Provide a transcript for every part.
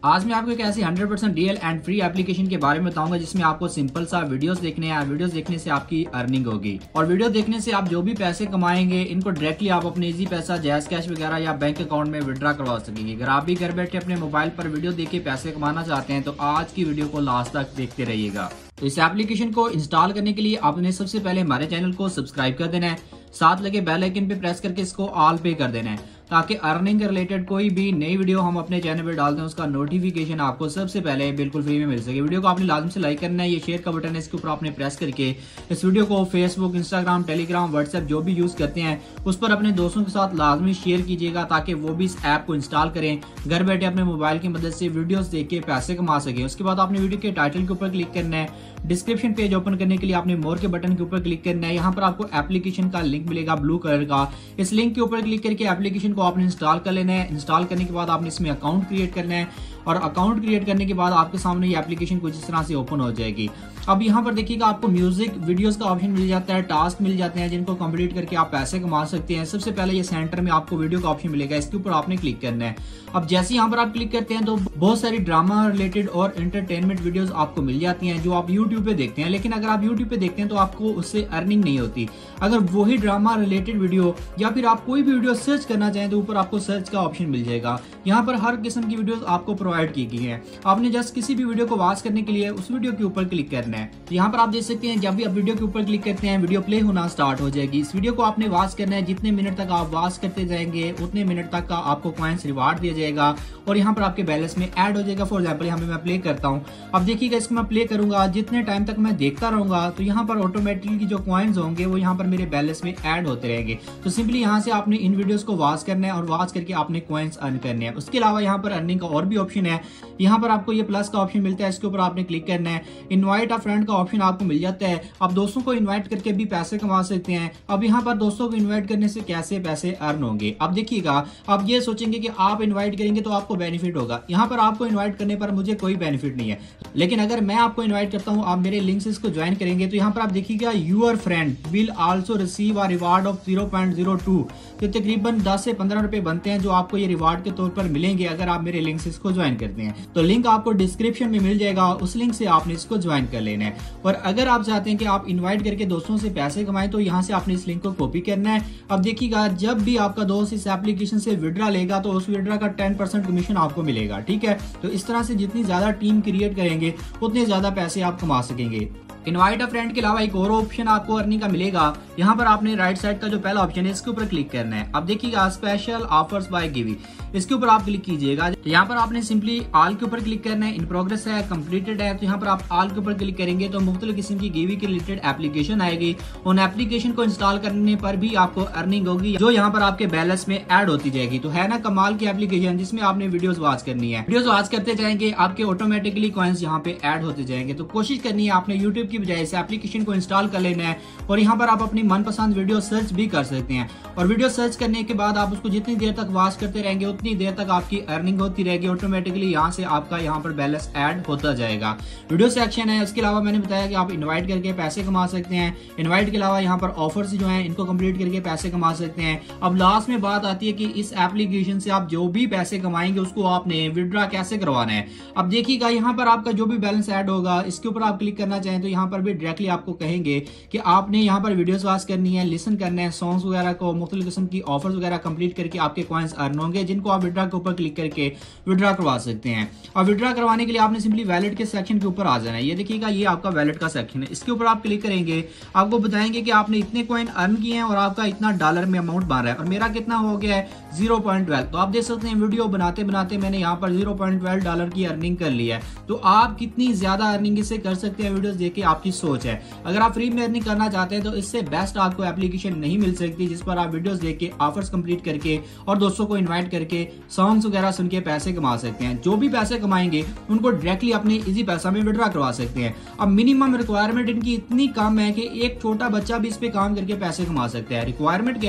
आज मैं आपको एक ऐसी 100% रियल एंड फ्री एप्लीकेशन के बारे में बताऊंगा जिसमें आपको सिंपल सा वीडियोस देखने हैं। वीडियोस देखने से आपकी अर्निंग होगी और वीडियो देखने से आप जो भी पैसे कमाएंगे इनको डायरेक्टली आप अपने इजी पैसा, जैज कैश वगैरह या बैंक अकाउंट में विड्रॉ करवा सकेंगे। अगर आप भी घर बैठे अपने मोबाइल पर वीडियो देख के पैसे कमाना चाहते हैं तो आज की वीडियो को लास्ट तक देखते रहिएगा। तो इस एप्लीकेशन को इंस्टॉल करने के लिए आपने सबसे पहले हमारे चैनल को सब्सक्राइब कर देना है, साथ लगे बेल आइकन पे प्रेस करके इसको ऑल पे कर देना है ताकि अर्निंग के रिलेटेड कोई भी नई वीडियो हम अपने चैनल पे डालते हैं उसका नोटिफिकेशन आपको सबसे पहले बिल्कुल फ्री में मिल सके। वीडियो को आपने लाजम से लाइक करना है, ये शेयर का बटन है इसके ऊपर आपने प्रेस करके इस वीडियो को फेसबुक, इंस्टाग्राम, टेलीग्राम, व्हाट्सएप जो भी यूज करते हैं उस पर अपने दोस्तों के साथ लाजमी शेयर कीजिएगा ताकि वो भी इस ऐप को इंस्टॉल करें, घर बैठे अपने मोबाइल की मदद से वीडियोस देख के पैसे कमा सके। उसके बाद आपने वीडियो के टाइटल के ऊपर क्लिक करना है, डिस्क्रिप्शन पेज ओपन करने के लिए आपने मोर के बटन के ऊपर क्लिक करना है। यहाँ पर आपको एप्लीकेशन का लिंक मिलेगा ब्लू कलर का, इस लिंक के ऊपर क्लिक करके एप्लीकेशन को आपने इंस्टॉल कर लेना है। इंस्टॉल करने के बाद आपने इसमें अकाउंट क्रिएट करना है और अकाउंट क्रिएट करने के बाद आपके सामने ये एप्लीकेशन कुछ इस तरह से ओपन हो जाएगी। अब यहाँ पर देखिएगा आपको म्यूजिक वीडियोस का ऑप्शन मिल जाता है, टास्क मिल जाते हैं जिनको कंप्लीट करके आप पैसे कमा सकते हैं। सबसे पहले ये सेंटर में आपको वीडियो का ऑप्शन मिलेगा, इसके ऊपर आपने क्लिक करना है। अब जैसे यहाँ पर आप क्लिक करते हैं तो बहुत सारी ड्रामा रिलेटेड और एंटरटेनमेंट वीडियोस आपको मिल जाती हैं जो आप यूट्यूब पे देखते हैं, लेकिन अगर आप यूट्यूब पे देखते हैं तो आपको उससे अर्निंग नहीं होती। अगर वही ड्रामा रिलेटेड वीडियो या फिर आप कोई भी वीडियो सर्च करना चाहें तो ऊपर आपको सर्च का ऑप्शन मिल जाएगा। यहाँ पर हर किस्म की वीडियोस आपको प्रोवाइड की गई है। आपने जस्ट किसी भी वीडियो को वॉच करने के लिए उस वीडियो के ऊपर क्लिक करना है। यहाँ पर आप देख सकते हैं जब भी आप वीडियो के ऊपर क्लिक करते हैं वीडियो प्ले होना स्टार्ट हो जाएगी। इस वीडियो को आपने वॉच करना है, जितने मिनट तक आप वॉच करते जाएंगे उतने मिनट तक का आपको कॉइंस रिवार्ड दिया जाएगा और यहाँ पर आपके बैलेंस में ऐड हो जाएगा। फॉर एग्जाम्पल यहाँ पे मैं प्ले करता हूँ, अब देखिएगा इसको मैं प्ले करूंगा, जितने टाइम तक मैं देखता रहूंगा तो यहाँ पर ऑटोमेटिकली जो कॉइंस होंगे वो यहाँ पर मेरे बैलेंस में ऐड होते रहेंगे। तो सिंपली यहाँ से आपने इन वीडियोस को वॉच करना है और वॉच करके आपने कॉइंस अर्न करने हैं। उसके अलावा यहाँ पर अर्निंग का और भी ऑप्शन है। यहाँ पर आपको ये प्लस का ऑप्शन मिलता है, इसके ऊपर आपने क्लिक करना है। इनवाइट अ फ्रेंड का ऑप्शन आपको मिल जाता है, आप दोस्तों को इनवाइट करके भी पैसे कमा सकते हैं। अब यहाँ पर दोस्तों को इनवाइट करने से कैसे पैसे अर्न होंगे, अब देखिएगा आप ये सोचेंगे कि आप इनवाइट करेंगे तो आपको बेनिफिट होगा। यहाँ पर आपको इनवाइट करने पर मुझे कोई बेनिफिट नहीं है, लेकिन अगर मैं आपको इनवाइट करता हूँ, आप मेरे लिंक से इसको ज्वाइन करेंगे तो यहाँ पर आप देखिएगा your friend will also receive a reward of 0.02, तो तकरीबन 10 से 15 रुपए बनते हैं जो आपको ये रिवार्ड के तौर पर मिलेंगे अगर आप मेरे लिंक से इसको ज्वाइन करते हैं। तो लिंक आपको डिस्क्रिप्शन में मिल जाएगा, उस लिंक से आपने इसको ज्वाइन कर लेना है। और अगर आप चाहते हैं कि आप इनवाइट करके दोस्तों से पैसे कमाएं तो यहाँ से आपने इस लिंक को कॉपी करना है। अब देखिएगा जब भी आपका दोस्त इस एप्लीकेशन से विड्रॉ लेगा तो उस विड्रॉ का 10% कमीशन आपको मिलेगा, ठीक है। तो इस तरह से जितनी ज्यादा टीम क्रिएट करेंगे उतने ज्यादा पैसे आप कमा सकेंगे। इनवाइट अ फ्रेंड के अलावा एक और ऑप्शन आपको अर्निंग का मिलेगा। यहाँ पर आपने राइट साइड का जो पहला ऑप्शन है इसके ऊपर क्लिक करना है। अब देखिएगा स्पेशल ऑफर्स बाय गिवी, इसके ऊपर आप क्लिक कीजिएगा। यहाँ पर आपने सिंपली ऑल के ऊपर क्लिक करना है, इन प्रोग्रेस है, कंप्लीटेड है, तो यहाँ पर आप ऑल के ऊपर क्लिक करेंगे तो मुख्तलिफ किस्म की गिवी के रिलेटेड एप्लीकेशन आएगी। उन एप्लीकेशन को इंस्टॉल करने पर भी आपको अर्निंग होगी जो यहाँ पर आपके बैलेंस में ऐड होती जाएगी। तो है ना कमाल की एप्लीकेशन जिसमें आपने वीडियोस वॉच करनी है, वीडियोस वॉच करते जाएंगे आपके ऑटोमेटिकली कॉइंस यहाँ पे ऐड होते जाएंगे। तो कोशिश करनी है आपने यूट्यूब की बजाय इस एप्लीकेशन को इंस्टॉल कर लेना है और यहाँ पर आप अपनी मनपसंद वीडियो सर्च भी कर सकते हैं। और वीडियो सर्च करने के बाद आप उसको जितनी देर तक वॉच करते रहेंगे उतनी देर तक आपकी अर्निंग होती रहेगी। ऑटोमेटिकली यहाँ से आपका यहाँ पर बैलेंस ऐड होता जाएगा। वीडियो सेक्शन है, उसके अलावा मैंने बताया कि आप इनवाइट करके पैसे कमा सकते हैं। इनवाइट के अलावा यहाँ पर ऑफर्स जो हैं इनको कंप्लीट करके पैसे कमा सकते हैं। अब लास्ट में बात आती है कि इस एप्लीकेशन से आप जो भी पैसे कमाएंगे उसको आपने विड्रॉ कैसे करवाना है। अब देखिएगा यहाँ पर आपका जो भी बैलेंस ऐड होगा इसके ऊपर आप क्लिक करना चाहें तो यहाँ पर भी डायरेक्टली आपको कहेंगे कि आपने यहाँ पर वीडियोस वॉच करनी है, लिसन करना है, सॉन्ग्स वगैरह को, मुख्तलिफ किस्म की ऑफर्स वगैरह कंप्लीट करके आपके कॉइंस अर्न होंगे जिनको आप विड्रॉ के ऊपर क्लिक करके विड्रॉ करवा सकते हैं। और विड्रॉ करवाने के लिए आपने सिंपली वैलेट के सेक्शन के ऊपर आ जाना है। ये देखिएगा ये आपका वैलेट का सेक्शन है, इसके ऊपर आप क्लिक करेंगे, आपको बताएंगे कि आपने इतने कॉइन अर्न किए हैं और आपका इतना डॉलर में अमाउंट बन रहा है और मेरा कितना हो गया है 0.12। तो आप देख सकते हैं वीडियो बनाते बनाते मैंने यहाँ पर 0.12 डॉलर की अर्निंग कर ली है। तो आप कितनी ज्यादा अर्निंग इससे कर सकते हैं वीडियोस देख के आपकी सोच है। अगर आप फ्री में अर्निंग करना चाहते हैं तो इससे बेस्ट आपको एप्लीकेशन नहीं मिल सकती जिस पर आप वीडियोस देख के ऑफर्स कंप्लीट करके और दोस्तों को इनवाइट करके सॉन्ग्स वगैरह सुन के पैसे कमा सकते हैं। जो भी पैसे कमाएंगे उनको डायरेक्टली अपने इजी पैसा में विड्रॉ करवा सकते हैं। अब मिनिमम रिक्वायरमेंट इनकी इतनी कम है कि एक छोटा बच्चा भी इस पे काम करके पैसे कमा सकता है। रिक्वायरमेंट क्या है,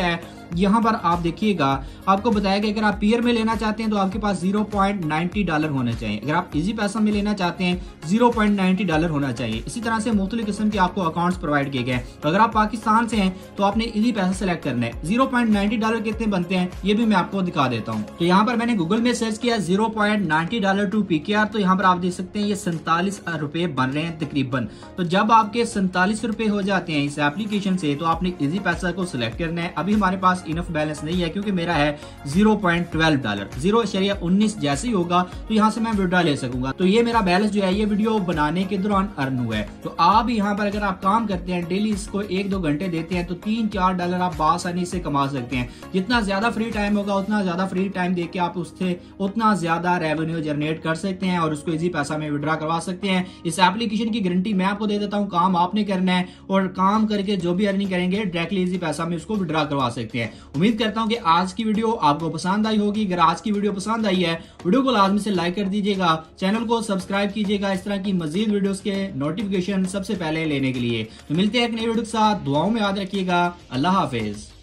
यहाँ पर आप देखिएगा आपको बताया कि अगर आप पीयर में लेना चाहते हैं तो आपके पास $0.90 होना चाहिए। अगर आप इजी पैसा में लेना चाहते हैं $0.90 होना चाहिए। इसी तरह से मुख्तलिफ किस्म के आपको अकाउंट्स प्रोवाइड किए गए। तो अगर आप पाकिस्तान से हैं तो आपने इजी पैसा सेलेक्ट करना है। $0.90 कितने बनते हैं ये भी मैं आपको दिखा देता हूँ। तो यहाँ पर मैंने गूगल में सर्च किया $0.90 टू PKR, तो यहाँ पर आप देख सकते हैं ये 47 रुपए बन रहे हैं तकरीबन। तो जब आपके 47 रुपए हो जाते हैं इस एप्लीकेशन से तो आपने इजी पैसा को सिलेक्ट करना है। अभी हमारे पास इनफ बैलेंस नहीं है क्योंकि मेरा है $0.12, 0.19 जैसे ही होगा तो यहाँ से मैं विड्रॉ ले सकूंगा। तो ये मेरा बैलेंस जो है ये वीडियो बनाने के दौरान अर्न हुआ है। तो आप यहाँ पर अगर आप काम करते हैं डेली इसको 1-2 घंटे देते हैं तो $3-4 आप आसानी से कमा सकते हैं। जितना ज्यादा फ्री टाइम होगा उतना ज्यादा फ्री टाइम देके आप उससे उतना ज्यादा रेवेन्यू जनरेट कर सकते हैं और उसको इजी पैसा में विड्रॉ करवा सकते हैं। इस एप्लीकेशन की गारंटी मैं आपको दे देता हूँ। काम आपने करना है और काम करके जो भी अर्निंग करेंगे डायरेक्टली इजी पैसा में उसको विड्रॉ करवा सकते हैं। उम्मीद करता हूँ कि आज की वीडियो आपको पसंद आई होगी। अगर आज की वीडियो पसंद आई है वीडियो को लाजमी से लाइक कर दीजिएगा, चैनल को सब्सक्राइब कीजिएगा इस तरह की मजीद वीडियोस के नोटिफिकेशन सबसे पहले लेने के लिए। तो मिलते हैं एक नई वीडियो के साथ, दुआओं में याद रखिएगा। अल्लाह हाफिज।